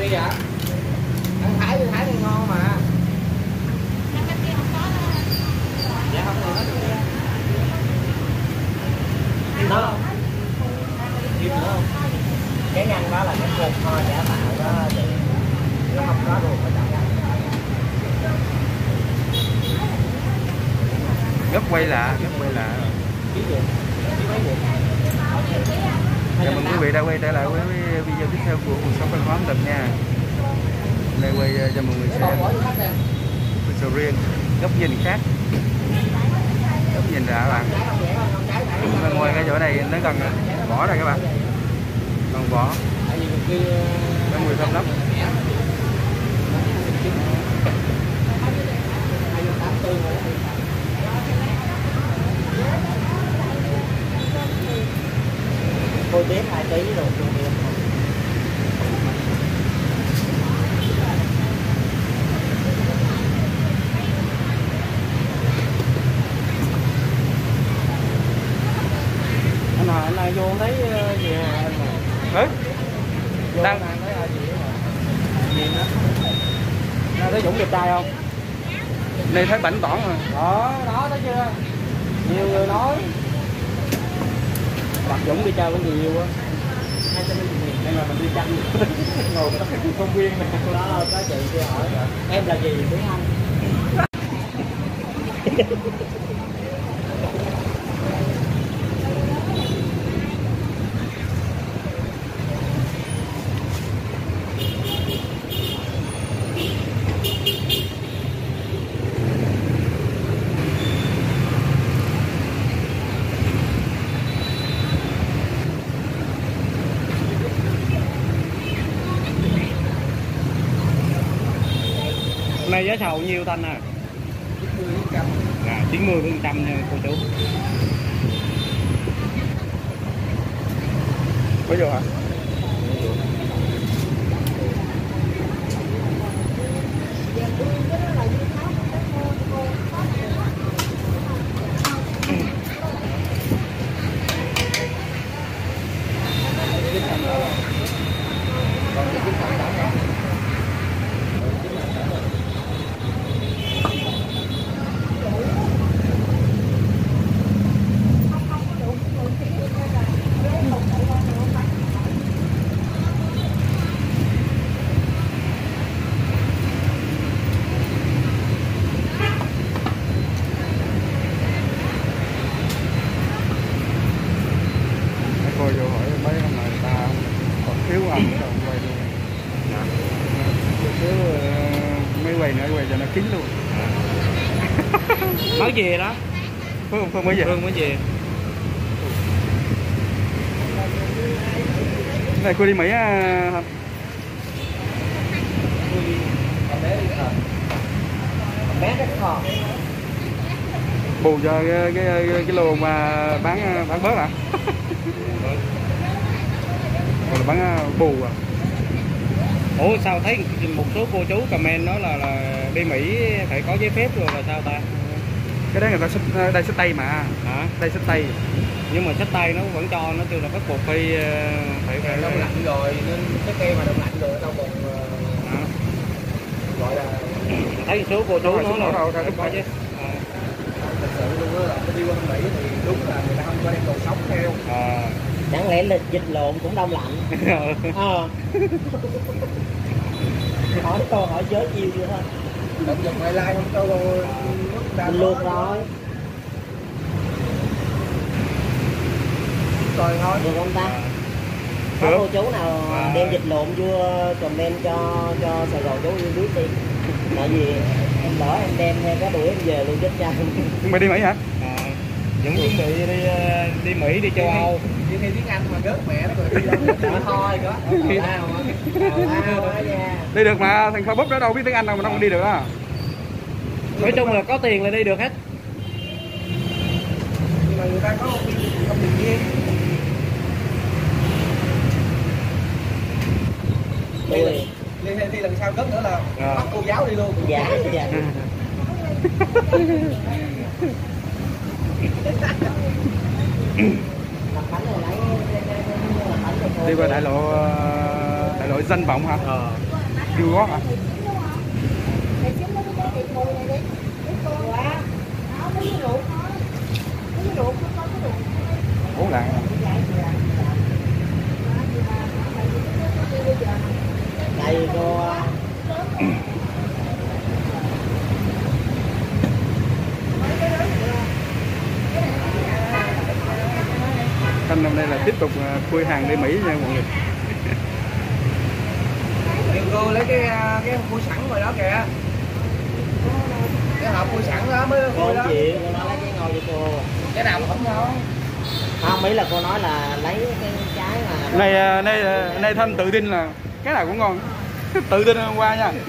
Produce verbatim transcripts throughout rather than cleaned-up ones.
vậy? Ăn Thái Thái thì ngon mà. Dạ không được đó. Thêm nữa không? Cái ngăn đó là cái cục thôi giả tạo đó thì nó không có ruột ở trong. Gấp quay lạ, gấp quay lạ. Chào mừng quý vị đã quay trở lại với video tiếp theo của cuộc sống văn hóa ẩm thực nha. Đây quay cho mọi người xem sầu riêng góc nhìn khác, góc nhìn đã bạn. Ngoài cái chỗ này nó gần vỏ này các bạn, còn vỏ có mùi thơm lắm. Cô biết hai ký rồi luôn đi. Anh hỏi anh này vô thấy gì hả anh này? Hả? Đang thấy gì hả? Gì nữa? Đang thấy Dũng đẹp trai không? Đây thấy bảnh tỏn rồi. Đó, đó thấy chưa? Nhiều người nói Mặt Dũng đi chơi cũng nhiều quá. Nên là mình đi chăm ngồi có cái công viên này. Đó, có chị kia hỏi em là gì tiếng Anh. Này giá sầu nhiêu Thanh à? chín mươi phần trăm nha cô chú. Có vô hả? Cô vô hỏi mấy ông này người ta còn thiếu ông nữa đâu quay luôn. Thiếu mấy quay nữa quay cho nó kín luôn. Mới về đó. Phương Phương mới về. Phương mới về. Này cô đi Mỹ à, không? Bé rất khó. Bù cho cái cái cái, cái lô mà bán bán bớt à? Còn là bán bù à? Ủa sao thấy một số cô chú comment nói là là đi Mỹ phải có giấy phép rồi là sao ta? Cái đó người ta xách đây xách tay mà. Hả? Đây xách tay. Nhưng mà xách tay nó vẫn cho, nó kêu là bắt buộc phải phải phải đông lạnh rồi, nên cái cây mà đông lạnh rồi đâu còn à. Gọi là thấy số cô chú nói là đâu phải có chứ. Thật sự luôn là đi qua Mỹ thì đúng là người ta không có đem đồ sống theo. À. Chẳng lẽ là dịch lộn cũng đông lạnh. Ờ. Hỏi câu hỏi chớ chiêu vậy thôi. Động vật ngoại lai không cho mình luộc rồi. Rồi thôi. Được không ta? Có cô chú nào à. đem dịch lộn vô comment cho cho Sài Gòn chú yêu biết đi. Tại vì em lỡ em đem theo cái đuổi em về luôn chết cha. Mày đi Mỹ hả? À, Dũng chuẩn bị đi đi Mỹ, đi châu Âu. Đi theo tiếng Anh mà gớt mẹ nó rồi đi đâu thôi có. Đi được mà, thằng Facebook đó đâu biết tiếng Anh đâu mà nó không đi được đó. Nói chung là có tiền là đi được hết. Nhưng mà người ta có công việc riêng. Đi đi đi lần sau gớt nữa là à. Bắt cô giáo đi luôn. Dạ dạ. Đi qua đại lộ đại lộ danh vọng hả? Ờ. Nhiều quá hả? Bốn lạng. Đây cô Thanh năm nay là tiếp tục khui hàng đi Mỹ nha mọi người. kêu cô lấy cái cái khui sẵn rồi đó kìa, cái hộp khui sẵn đó mới khui đó. Chị cô nói lấy cái ngồi cho cô, cái nào mà không ngon. Không, ý là cô nói là lấy cái trái mà Này này này Thanh tự tin là cái nào cũng ngon. Tự tin hôm qua nha.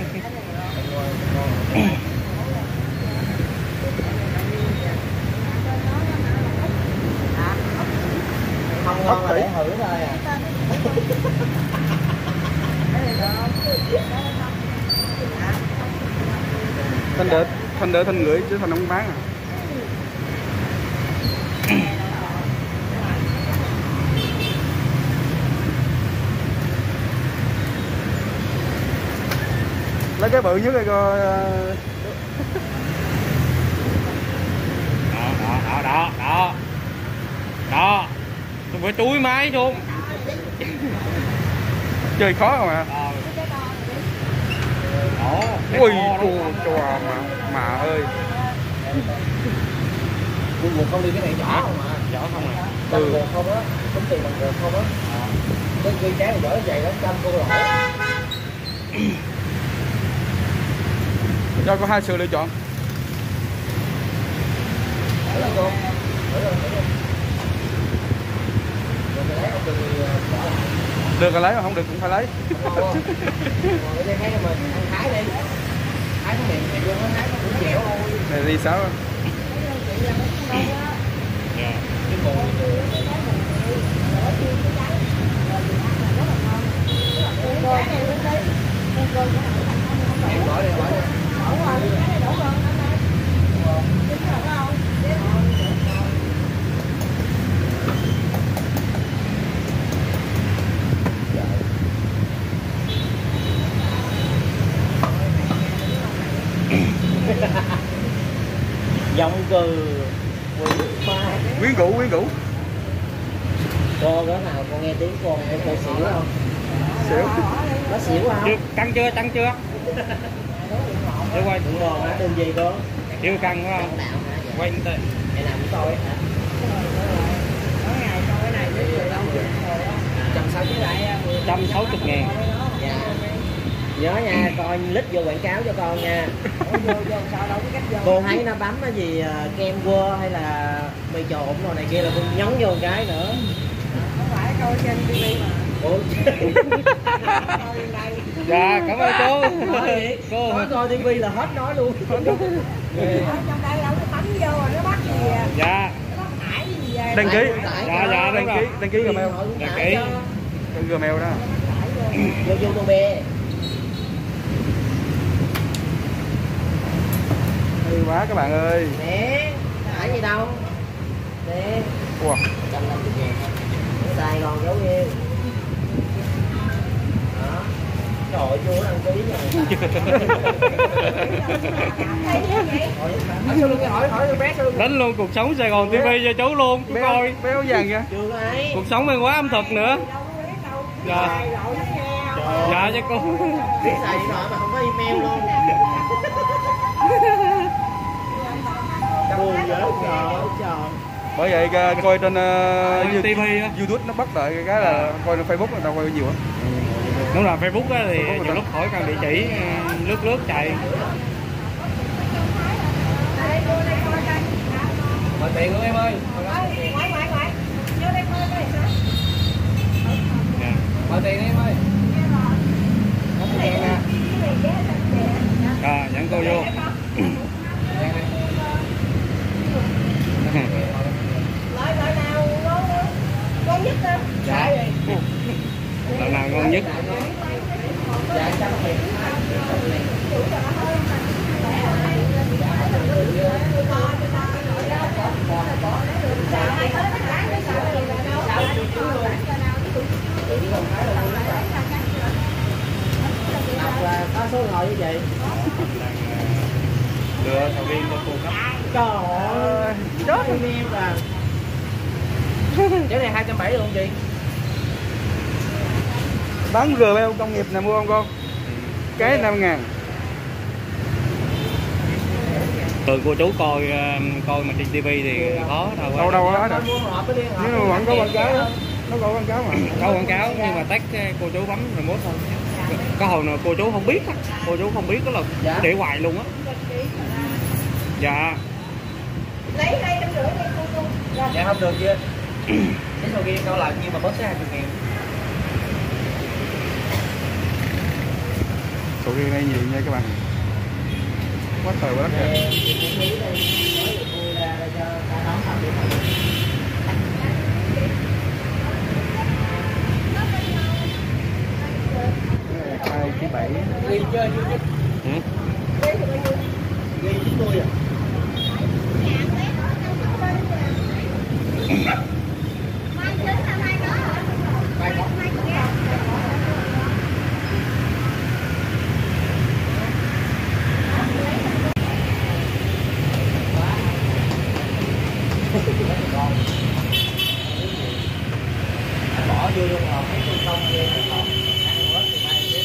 không ngon là để thử thôi à. Thanh đợi Thanh đợi Thanh gửi chứ Thanh không bán à. Lấy cái bự nhất đây coi. Đó đó đó đó đó, tôi phải túi máy luôn. Chơi khó không ạ? Đó, Ui chùa chùa mà mà ơi. Một con đi cái này nhỏ không mà, nhỏ không à. bằng gột không á, tính tiền bằng gột không á. Cái cây trái này giỏi dày lắm, trăm cô lỗ. Cho có hai sự lựa chọn. Để lên cô. Để lên, để lên. Rồi cái lấy không được thì bỏ lại. Được là lấy mà không được cũng phải lấy. Còn cái dây cái mà ăn thái đi. Thái nó mềm mềm luôn á, thái nó cũng dẻo thôi. Này đi sao? Dạ. Cái cồn em bỏ đi, bỏ đi. Giọng cừ Quyến rũ quyến rũ. cô đó nào con nghe tiếng con em cô xỉu không? Xỉu. Nó xỉu không? Chưa, căng chưa, căng chưa? Để quay Đúng rồi, nó tên gì cô? chưa căng phải không? Đạo hả? Quay tên. Ngày nào cũng coi hả? Mỗi ngày coi cái này trăm sáu mươi Trăm sáu chục ngàn. Dạ. Nhớ nha, coi lít vô quảng cáo cho con nha. Cô thấy nó bấm cái gì kem quơ hay là mì trộn rồi này kia là con nhấn vô một cái nữa. Không phải coi trên ti vi mà. Ủa? Dạ, cảm ơn cô. Nói vậy? Cô Nói coi tivi là hết nói luôn. Ở trong đây đâu nó bấm vô rồi nó bắt gì à? dạ. Nó bắt thải gì về. Đăng ký. Dạ, dạ, Đăng ký, đăng ký Gmail. Đăng ký. Đăng Gmail đó. Vô YouTube. Hay quá các bạn ơi. Nè, thải gì đâu. Nè. Wow. Trăm năm mươi ngàn. Sài Gòn dấu yêu. Đó. Trời ơi, chưa đăng ký rồi. Hỏi hỏi hỏi bé sao luôn. Đánh luôn cuộc sống Sài Gòn ti vi cho chú luôn, chú coi. Béo, béo vàng kìa. Chưa ấy. Cuộc sống văn hóa ẩm thực nữa. Dạ. Dạ cho cô. Biết xài điện thoại mà không có email luôn. Buồn dữ trời trời. Bởi vậy coi trên uh, ti vi á. YouTube nó bắt lại cái là coi trên Facebook đâu coi nhiều á. Đúng là Facebook á thì nhiều lúc hỏi cần địa chỉ lướt lướt chạy. Mời tiền luôn em ơi. Ngoại ngoại ngoại. Vô đây coi coi sao. Dạ. Mời tiền đi em ơi. Không có tiền nè. Rồi, dẫn cô vô. Loại loại nào ngon ngon nhất đó? Dạ. Loại nào ngon nhất? Dạ trăm tiền. số ngồi như vậy. Lựa sầu riêng cho cô cấp. Trời ơi, chết em em à. Cái này hai trăm bảy mươi luôn chị. Bán rờ bê công nghiệp này mua không con? Cái năm ngàn. Từ cô chú coi coi mà trên tivi thì khó đâu. Đâu đâu đó đâu. Nhưng mà vẫn có quảng cáo đó. Nó có quảng cáo mà. Có quảng cáo nhưng mà tắt cô chú bấm remote thôi. Có hồi nào cô chú không biết á, cô chú không biết đó là dạ. Để hoài luôn á. Dạ. Lấy hai trăm rưỡi đi cô cô. Dạ không được chưa? Cái sầu riêng đâu lại nhưng mà bớt sẽ hai mươi ngàn. Sầu riêng này nhiều nha các bạn. Quá trời quá đất. Hai ký bảy. Ghi chơi chưa chứ? Ừ? Ghi chín mươi à? Bỏ vô luôn rồi, cái con không kia này còn ăn hết thì mai tiếp.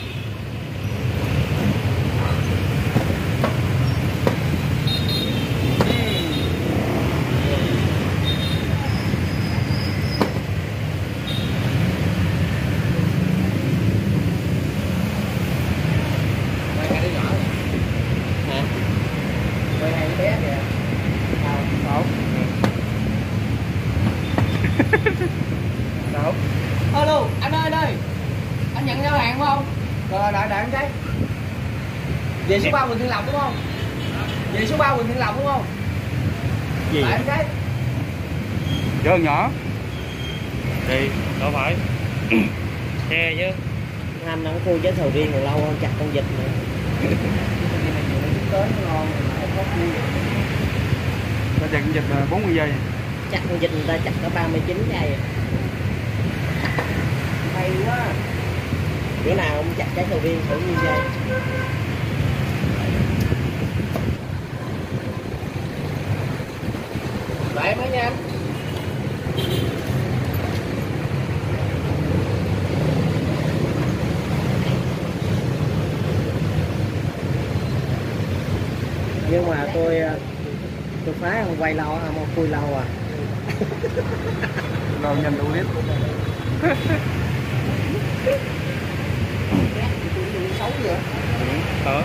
Quay hai đứa nhỏ hả? Quay hai đứa bé kìa. Sao? Sao? Đâu? Alo, anh ơi anh ơi. Anh nhận giao hàng không? Rồi đợi đợi anh cái. Về số ba Quỳnh Thiên Lộc đúng không? Về số ba Quỳnh Thiên Lộc đúng không? Gì? Đợi anh cái. Chở nhỏ. Thì đâu phải. Xe chứ. Anh ăn khu chế sầu riêng còn lâu hơn chặt con vịt nữa. Tới ngon mà có khu. Ta chặt con vịt bốn mươi giây. Chặt con vịt người ta chặt có ba mươi chín giây. Hay quá. Bữa nào ông chặt trái sầu riêng thử như vậy. Vậy mới nha anh. Nhưng mà tôi tôi phá không quay lâu không khui lâu à. Lâu nhanh đủ clip. Xấu vậy? Ờ.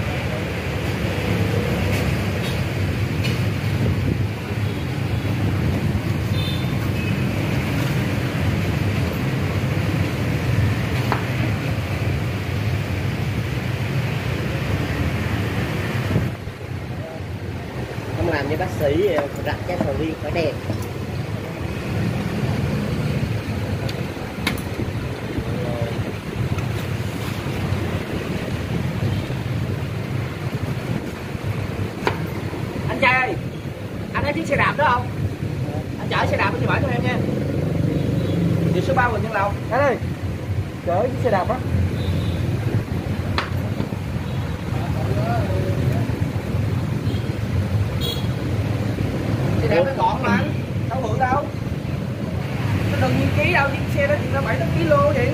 Không làm như bác sĩ rạch cái sầu riêng phải đẹp. Anh trai ơi, anh thấy chiếc xe đạp đó không? Anh chở xe đạp thì bỏ cho em nha. Đi số ba Quỳnh Thiên Lộc. Đây đây. Chở chiếc xe đạp á. Xe đạp nó gọn mà anh, đâu bự đâu. Nó đừng như ký đâu, chiếc xe đó chỉ là bảy tám ki lô vậy.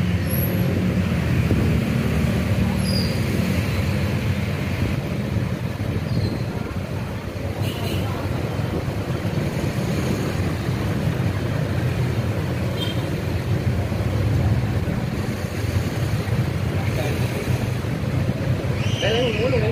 Để lấy một muối luôn đi.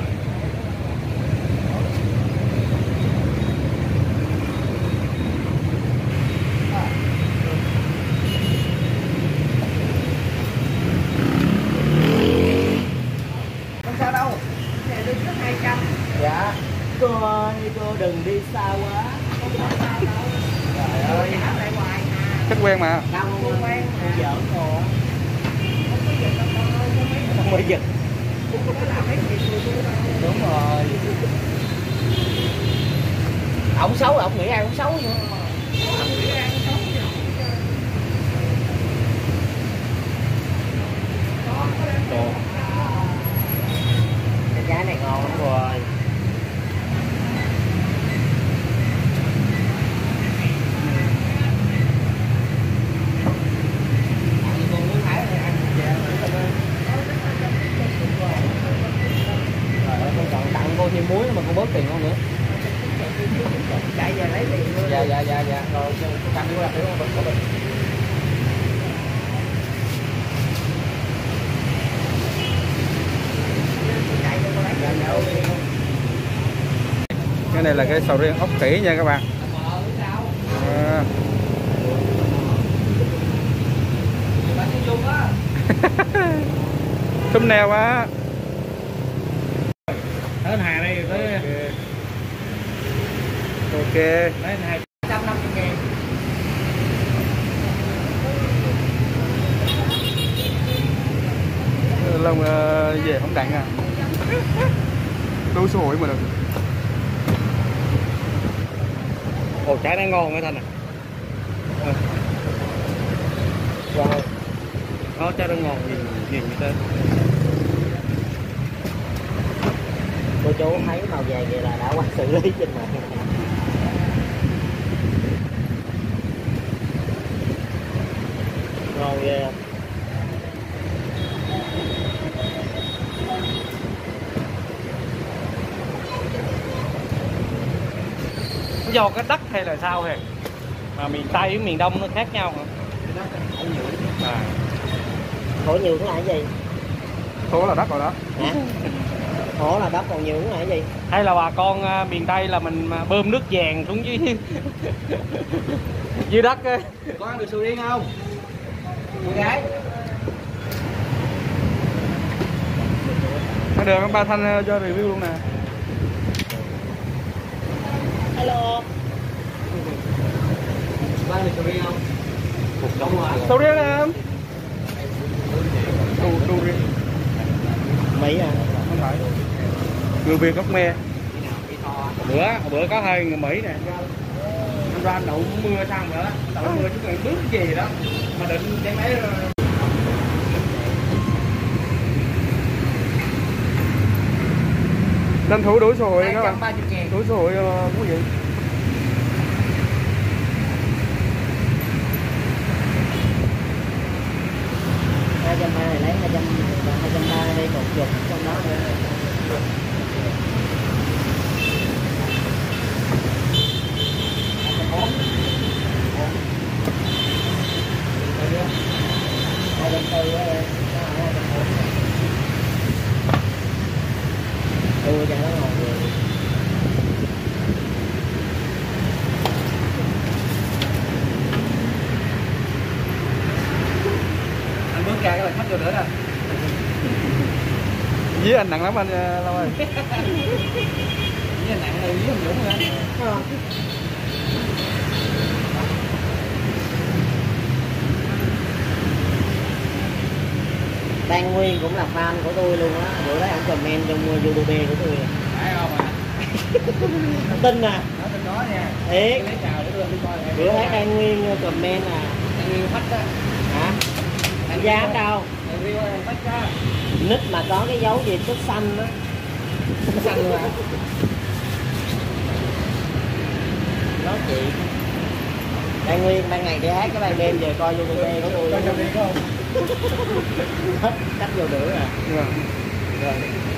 Không sao đâu. Dạ được có hai trăm. Dạ. Cô ơi, cô đừng đi xa quá. Trời ơi. Trả lại hoài à. Chắc quen mà. Đâu Cô quen cô mà. giỡn rồi. Không có dịch đâu con ơi, Không có giật. không có làm mấy việc người tôi đâu. Đúng rồi. Ổng xấu, ổng nghĩ ai cũng xấu nữa. này là cái sầu riêng ốc khỉ nha các bạn. À. Thúm neo quá. Tới Hà đây tới ok. Đấy hai trăm năm mươi ngàn. Long về không đặng à. Đâu số hội mà được. Ồ trái nó ngon cái Thanh à. Wow. Đó trái nó ngon nhìn nhìn như thế. Cô chú thấy màu vàng vậy là đã qua xử lý trên mặt. Ngon ghê. Do cái đất hay là sao hề? Mà miền Tây với miền Đông nó khác nhau hả? À. Thổ nhượng là cái gì? Thổ là đất rồi đó. Hả? Thổ là đất, còn nhượng là cái gì? Hay là bà con uh, miền Tây là mình bơm nước vàng xuống dưới dưới đất á. Có ăn được sầu riêng không? Cô gái. Nó được ba Thanh cho review luôn nè. Hello. Có ăn được sầu riêng không? Sầu riêng nè em. Đu đu riêng. Mỹ à? Không phải. Người Việt gốc me. Bữa bữa có hai người Mỹ nè. Anh ra đậu mưa xong rồi đó, đậu mưa chứ còn bước gì đó mà định đem máy. Tranh thủ đủ số hội các bạn. ba mươi ngàn. Đủ số hội quý vị. hai trăm ba này lấy hai trăm hai trăm ba đây một chục trong đó nữa. Hai trăm tư á em. Ừ, cho nó ngồi về. Anh bước ra cái là khách vô nữa nè. Dí anh nặng lắm anh Long ơi. Với anh nặng này với anh Dũng nữa. Đan Nguyên cũng là fan của tôi luôn á, bữa đấy anh comment trong YouTube của tôi. Phải không ạ? Anh tin à? Nói tin đó nha. Thiệt. Lấy chào để tôi đi coi. Bữa thấy Đan Nguyên comment à. Đan Nguyên khách đó. Hả? Anh giá đâu? Đan Nguyên khách đó. Nick mà có cái dấu gì tích xanh đó. Tích xanh luôn hả? Đó chị. Đan Nguyên ban ngày đi hát, cái ban đêm về coi YouTube của tôi. Coi đi không? Hết cách vô nữa à. Rồi. Rồi.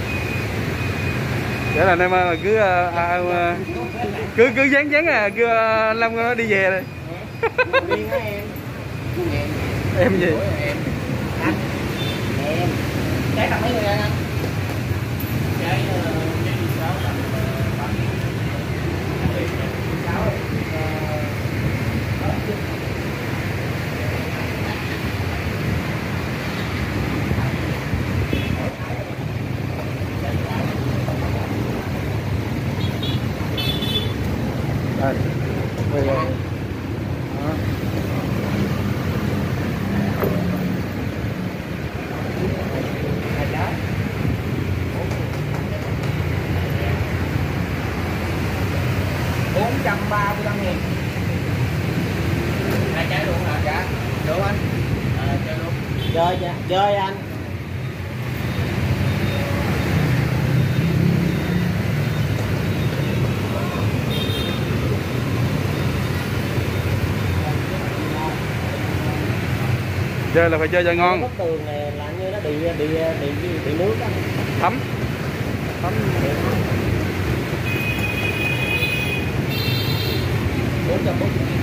Để là em à, cứ à, à, cứ cứ dán dán à cứ à, Long nó đi về đây. Riêng á em. Em. Em gì? Em. Anh. Em. Trái tặng mấy người anh? Trái trái gì sáu tặng sáu. Đây. Đây là. Đó. bốn trăm ba mươi lăm nghìn. Hai trái luôn hả? Dạ. Được anh. À, chơi luôn. Chơi dạ, chơi anh. Chơi là phải chơi cho ngon. Cái bức tường này là như nó bị bị bị bị, bị nước á. Thấm. Thấm. bốn trăm bốn mươi.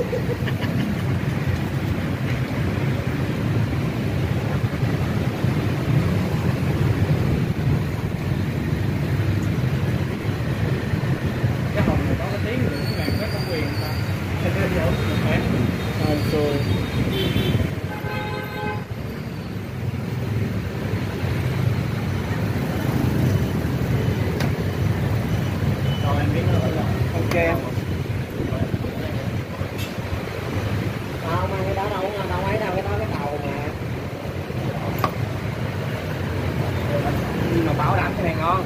Cái hồng này có cái tiếng nữa các bạn, rất có quyền ta. Rồi rồi. Rồi em biết nó rồi. Ok em. Không, cái đó đâu có đâu ấy đâu, cái đó cái tàu mà. Nhưng mà bảo đảm cái này ngon.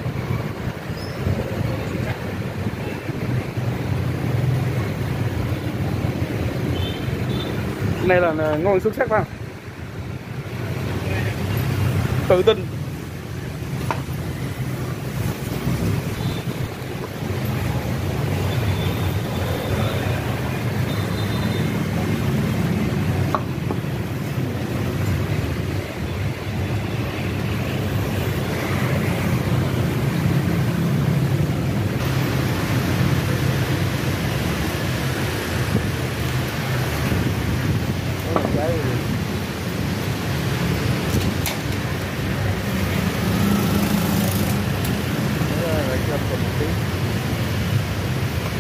Cái này là ngon xuất sắc phải không? Tự tin.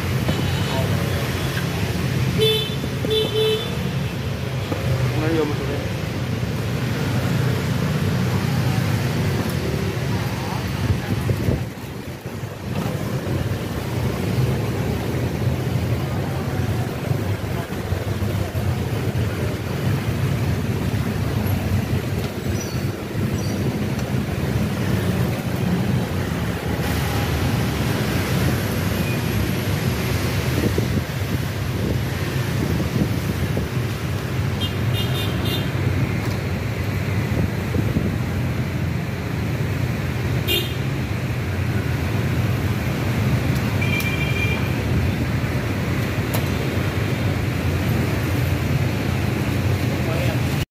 Nó vô một